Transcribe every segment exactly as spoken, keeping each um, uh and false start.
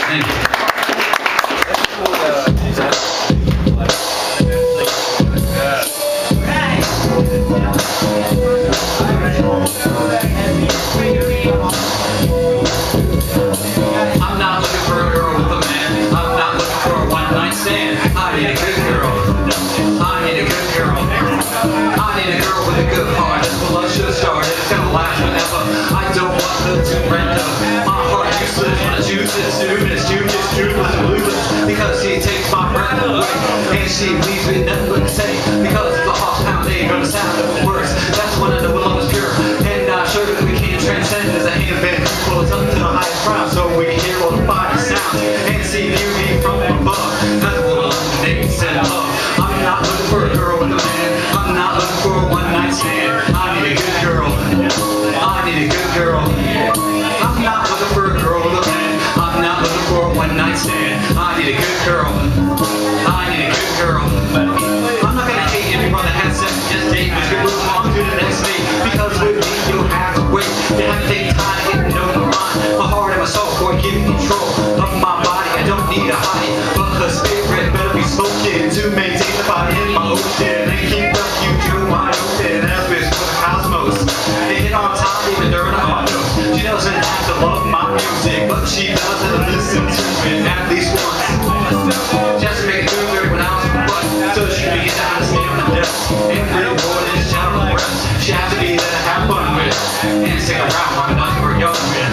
Thank you. I'm not looking for a girl with a man. I'm not looking for a one-night stand. I need a good girl. I need a good girl. I need a girl with a good heart. That's what love should have started. It's gonna last forever. I don't want them to render my heart useless when I choose this stupidest, stupidest, stupidest, losers. Because she takes my breath away and she leaves me nothing but to say. Because the heart's pounding gonna sound the worst. That's when I know love is pure. And I'm sure that we can transcend as a handband pulls up to the highest ground, so we can hear all the body sounds and see beauty from above. That's what love needs and love. I'm not looking for a girl with a man. I'm not looking for a one-night stand. I need a good girl. I need a good girl. I'm not looking for a girl with a man. I'm not looking for a one-night stand. I need a good girl. I need a good girl. I'm not gonna hate everyone that has sex. Just date me. Move on to the next date. Because with me you'll have to wait. You have to take time to get to know my mind, my heart and my soul. Boy, give me control of my body. I don't need to hide it, but the spirit better be spoken to maintain the body in my ocean and keep the future wide open. As with the cosmos, they hit on time even during a hard note. She doesn't have to love my music, but she doesn't listen to it at least once. Just to make it through when I was a butt, so she can get out of stand the depths and real more than shout on the rest. She has to be there to have fun with and stick around long enough for young men.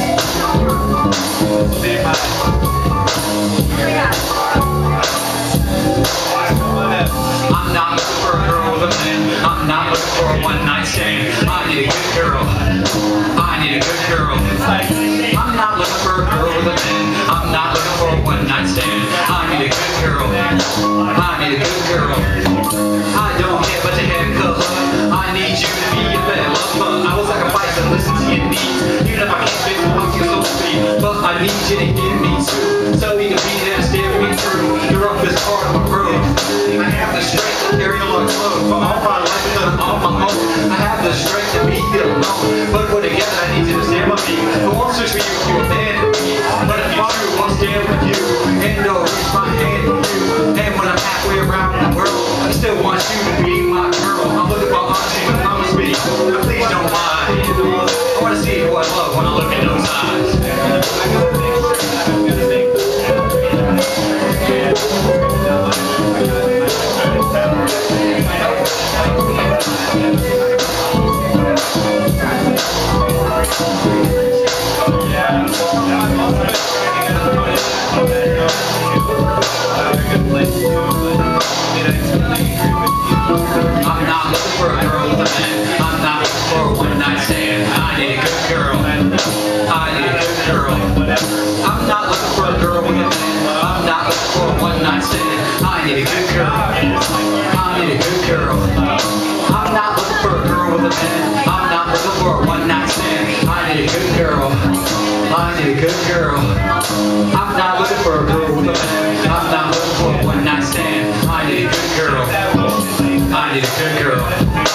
I'm not looking for a girl with a man. I'm not looking for a one-night stand. I need a good girl. I need a good girl. I'm not looking for a girl with a man. I'm not looking for a one-night stand. I need a good girl. I need a good girl. I don't care about your haircut. I need you to be a better lover. I was like a bite that listens to your needs. Even if I can't fix what you're so sweet, but I need you to hear me too, so you can be there and steer me through the roughest part of my road. I have the strength to carry a large load for all my life and done all my own. I have the strength to be here alone, but we're together. I need you to stand by me. I won't search for you if you abandon me, but if you're true, I'll stand with you and I'll reach my hand to you. And when I'm halfway around the world, I still want you to be my girl. I'm looking for honesty, but promise me, but please don't lie. I want to see who I love when I look in those eyes. I'm not looking for a girl with a man. I'm not looking for a one-night stand. I need a good girl. I need a good girl. I'm not looking for a girl with a man. I'm not looking for a one-night stand. I need a good girl. I need a good girl. I'm not looking for a girl with a man. I'm not looking for a one-night stand. I need a good girl. I need a good girl. I'm not looking for a girl with a man. I'm not looking for a one-night stand. I need a good girl. I need a good girl.